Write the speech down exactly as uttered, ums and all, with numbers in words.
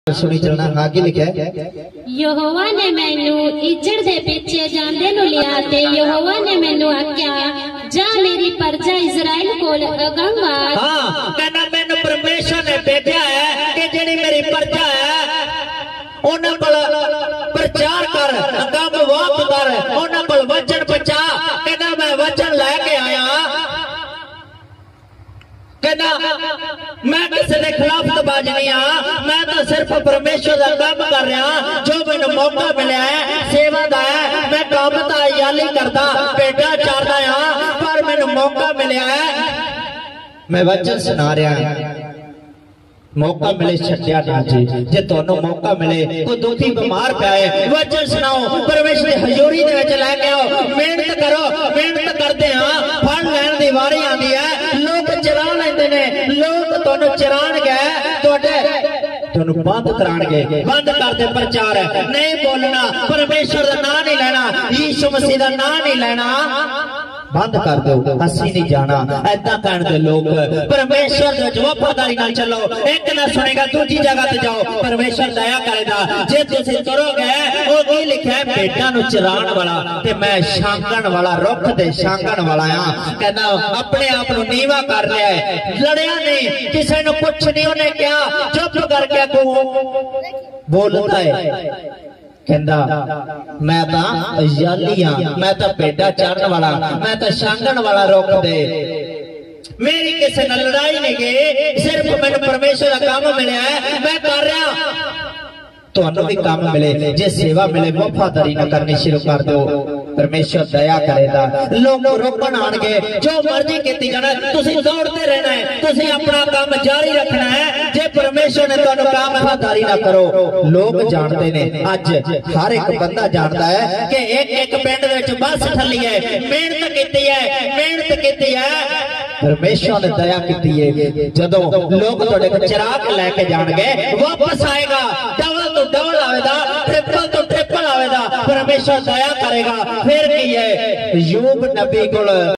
सुनी चलना आगे लिखा है यहोवा ने मैनू इजड़ दे पिछे जांदे नु लिया ते यहोवा ने मैनू आख्या जा मेरी प्रजा इजराइल कोल अगम आ। हां कहना मैनू परमेश्वर ने भेजा है कि जेड़ी मेरी प्रजा है उन्हां कोल प्रचार कर अगम वाक कर उन्हां कोल वचन पहुंचा। कहना मैं वचन लेके आया कहना मैं किसी के खिलाफ तो बाज नहीं आ मैं तो सिर्फ परमेश्वर का काम कर रहा जो मैंने मौका मिला है सेवा का है मैं काम तो याली करता बेटा चाहता हाँ पर मैंने मौका मिला है मैं वचन सुना रहा मौका मिले छड्या ना जी जे तुहानू मौका मिले कोई दुखी बीमार पिया है वचन सुनाओ परमेश्वर की हजूरी दे विच लेके आओ मेहनत करो मेहनत करते हाँ फल लैण दी वारी आंदी है लोग चरा लेंदे ने लोग तुहानू चराणगे तुहाडे तुहानू बंद कराणगे बंद कर दे प्रचार नहीं बोलना परमेश्वर दा नाम नहीं लेना यीशु मसीह दा नाम नहीं लेना बंद कर दो असी नहीं जाना ऐसा कहने दे लोग परमेश्वर जो वफादारी नाल चलो एक ना सुनेगा दूसरी जगह ते जाओ परमेश्वर दया करेगा जे तुसी करोगे ओ की लिखा है बेटा नु चराण वाला ते मैं शांगण वाला रुख दे शांगण वाला हां। कहना अपने आप नु नीवा कर लिया है लड़िया नहीं किसी नु कुछ नहीं उन्हें क्या चुप करके को बोलता है कहंदा मैं तां याली हां मैं तां भेडा चारन वाला मैं तां शांगण वाला रुख दे मेरी किसी नाल लड़ाई नहीं गई सिर्फ मैंने परमेश्वर का काम मिला है मैं कर रहा तुहानू भी काम मिले जे सेवा मिले वफादारी ना करनी शुरू कर दो परमेश्वर दया करेगा लोग रोकण आणगे जो मर्जी कीती जाना तुसी दौड़ते रहना है तुसी अपना काम जारी रखना है जे परमेश्वर ने तुहानू काम वफादारी ना करो। लोग जानते ने अज हर एक बंदा जानता है कि एक एक पिंड विच बस ठल्ली है मेहनत कीती है मेहनत कीती है परमेश्वर ने दया की है जदों लोग तुहाडे को चिराग लेके जाणगे वापस आएगा डबल तो डबल आवेगा ट्रिपल तो ट्रिपल आवेगा परमेश्वर दया करेगा फिर की है यूब नबी को